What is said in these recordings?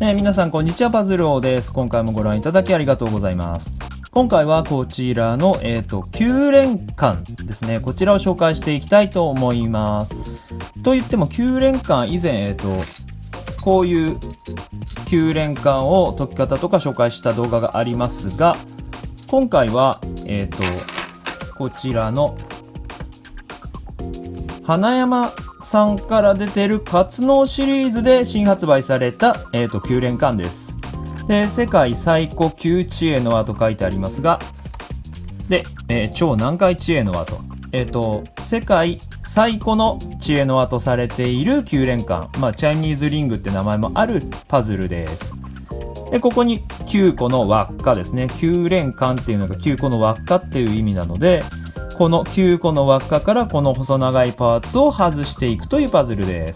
皆さんこんにちは、パズル王です。今回もご覧いただきありがとうございます。今回はこちらの、9連冠ですね。こちらを紹介していきたいと思います。と言っても9連冠以前、こういう9連冠を解き方とか紹介した動画がありますが、今回は、こちらの花山さんから出てる活能シリーズで新発売された、9連冠です。で、世界最古9知恵の輪と書いてありますが、で、超難解知恵の輪と、世界最古の知恵の輪とされている9連冠、チャイニーズリングって名前もあるパズルです。で、ここに9個の輪っかですね。9連冠っていうのが9個の輪っかっていう意味なので、この9個の輪っかからこの細長いパーツを外していくというパズルです。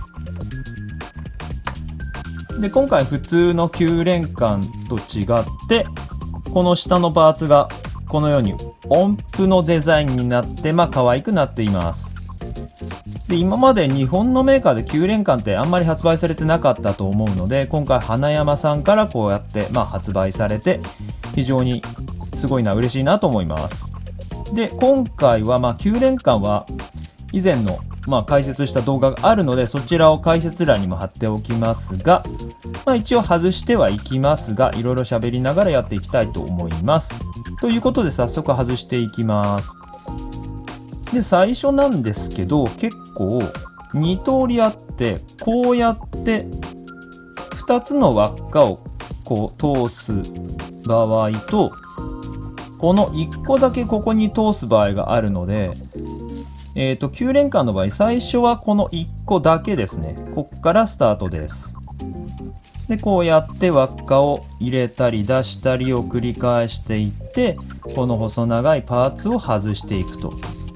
で、今回普通の9連冠と違って、この下のパーツがこのように音符のデザインになって可愛くなっています。で、今まで日本のメーカーで9連冠ってあんまり発売されてなかったと思うので、今回花山さんからこうやって発売されて非常にすごいな、嬉しいなと思います。で、今回は9連冠は以前の解説した動画があるので、そちらを解説欄にも貼っておきますが、一応外してはいきますが、いろいろ喋りながらやっていきたいと思います。ということで早速外していきます。で、最初なんですけど、結構2通りあって、こうやって2つの輪っかをこう通す場合と、この1個だけここに通す場合があるので、9連冠の場合、最初はこの1個だけですね。こっからスタートです。で、こうやって輪っかを入れたり出したりを繰り返していって、この細長いパーツを外していくと。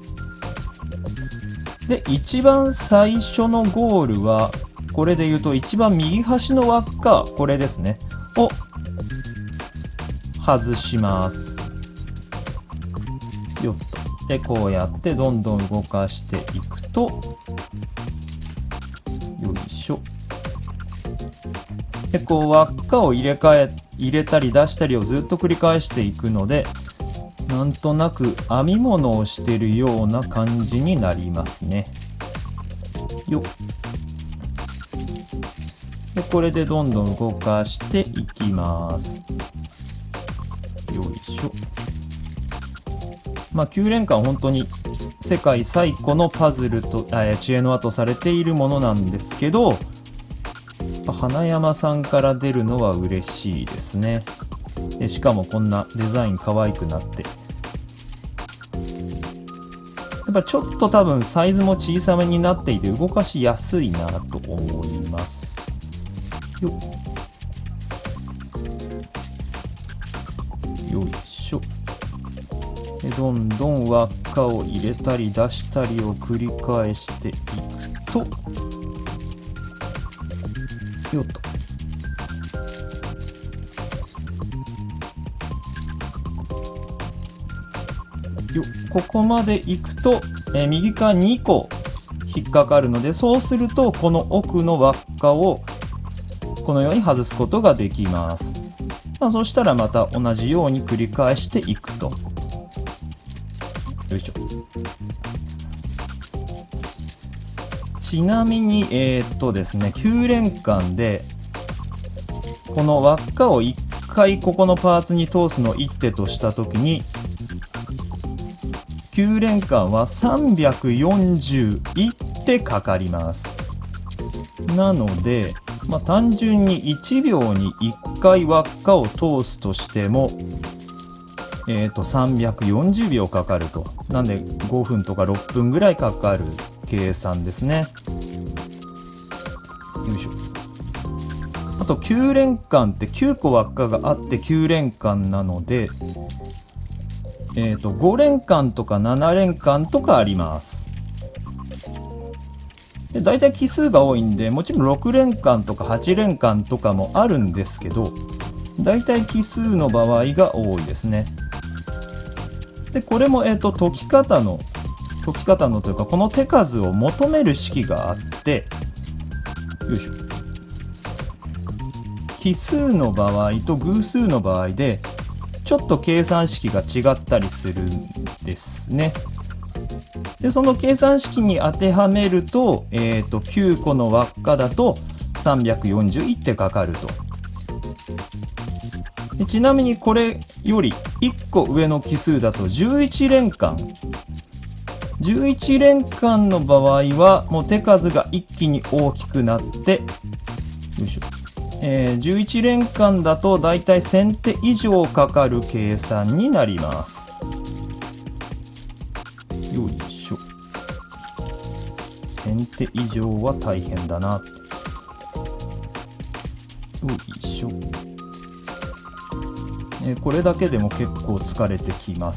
で、一番最初のゴールは、これで言うと一番右端の輪っか、これですね、を外します。よっと。で、こうやってどんどん動かしていくと、よいしょ。で、こう輪っかを入れたり出したりをずっと繰り返していくので、なんとなく編み物をしてるような感じになりますね。よっ。で、これでどんどん動かしていきます。よいしょ。9連冠本当に世界最古のパズルと知恵の輪とされているものなんですけど、花山さんから出るのは嬉しいですね。で、しかもこんなデザイン可愛くなって、やっぱちょっと多分サイズも小さめになっていて動かしやすいなと思います。よいしょ。で、どんどん輪っかを入れたり出したりを繰り返していくと、よっと。ここまで行くと、右側2個引っかかるので、そうするとこの奥の輪っかをこのように外すことができます。そしたらまた同じように繰り返していくと。よいしょ。ちなみにですね、9連冠でこの輪っかを1回ここのパーツに通すのを1手としたときに、9連冠は341手かかります。なので、単純に1秒に1回輪っかを通すとしても、340秒かかると。なんで5分とか6分ぐらいかかる計算ですね。よいしょ。あと9連冠って9個輪っかがあって9連冠なので、5連冠とか7連冠とかあります。で、大体奇数が多いんで、もちろん6連冠とか8連冠とかもあるんですけど、大体奇数の場合が多いですね。で、これも解き方のというか、この手数を求める式があって、よいしょ。 奇数の場合と偶数の場合でちょっと計算式が違ったりするんですね。でその計算式に当てはめると、9個の輪っかだと341ってかかると。でちなみにこれより1個上の奇数だと11連環。11連環の場合はもう手数が一気に大きくなって、よいしょ、11連環だとだいたい1000手以上かかる計算になります。よいしょ。1000手以上は大変だな。よいしょ。これだけでも結構疲れてきます。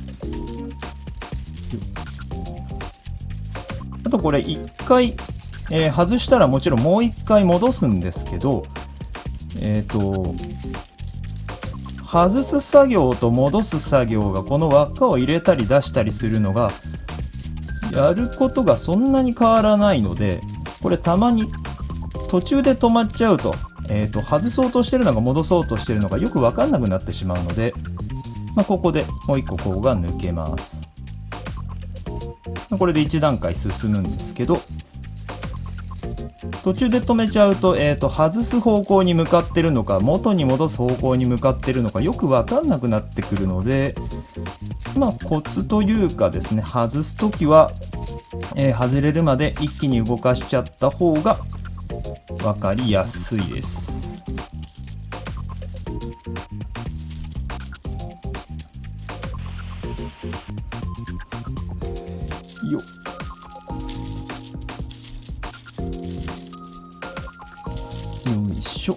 あとこれ1回、外したらもちろんもう1回戻すんですけど、外す作業と戻す作業がこの輪っかを入れたり出したりするのがやることがそんなに変わらないので、これたまに途中で止まっちゃうと、外そうとしてるのか戻そうとしてるのかよく分かんなくなってしまうので、ここでもう1個ここが抜けます。これで1段階進むんですけど、途中で止めちゃうと、外す方向に向かってるのか元に戻す方向に向かってるのかよく分かんなくなってくるので、コツというかですね、外すときは、外れるまで一気に動かしちゃった方が分かりやすいです。よっ。よいしょ。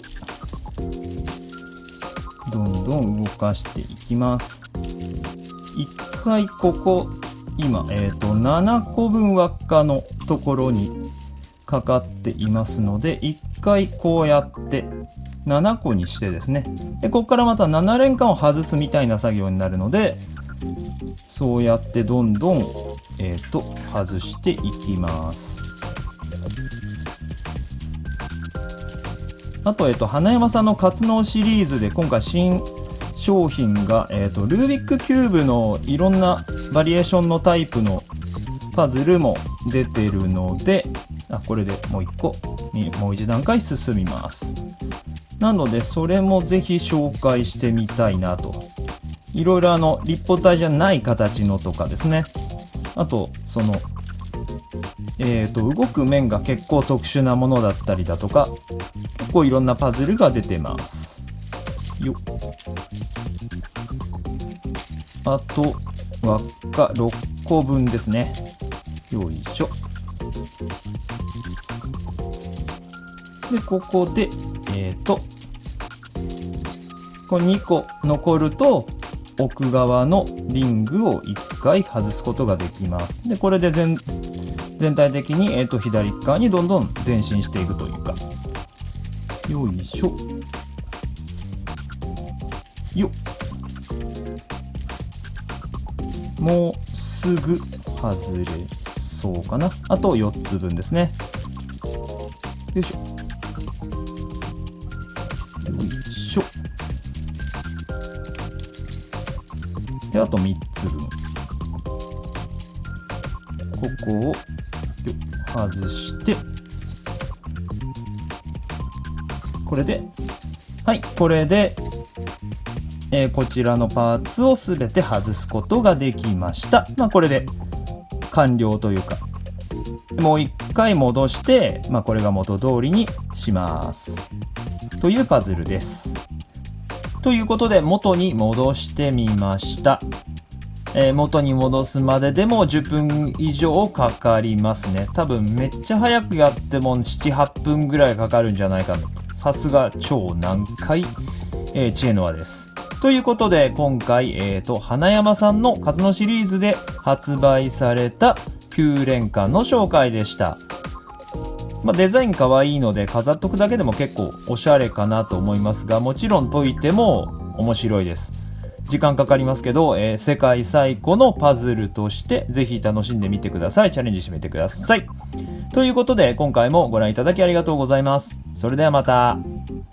どんどん動かしていきます。一回ここ今、7個分輪っかのところにかかっていますので、一回こうやって7個にしてですね、でここからまた7連環を外すみたいな作業になるので、そうやってどんどん、外していきます。あと、花山さんの活能シリーズで今回新商品が、ルービックキューブのいろんなバリエーションのタイプのパズルも出てるので、これでもう1個もう1段階進みます。なのでそれもぜひ紹介してみたいなと。いろいろ立方体じゃない形のとかですね、あとその動く面が結構特殊なものだったりだとか、結構いろんなパズルが出てます。よっ。あと輪っか6個分ですね。よいしょ。でここでこれ2個残ると奥側のリングを1回外すことができます。でこれで全体的に、左側にどんどん前進していくというか。よいしょ。よっ。もうすぐ外れそうかな。あと4つ分ですね。よいしょ。よいしょ。であと3つ分。ここを外して、これで、はい、これで、こちらのパーツをすべて外すことができました。これで完了というか、もう一回戻して、これが元通りにします。というパズルです。ということで、元に戻してみました。元に戻すまででも10分以上かかりますね。多分めっちゃ早くやっても7、8分ぐらいかかるんじゃないかと。さすが超難解、知恵の輪です。ということで、今回、花山さんの活能シリーズで発売された9連環の紹介でした。デザイン可愛いので飾っとくだけでも結構おしゃれかなと思いますが、もちろん解いても面白いです。時間かかりますけど、世界最古のパズルとしてぜひ楽しんでみてください。チャレンジしてみてください。ということで、今回もご覧いただきありがとうございます。それではまた。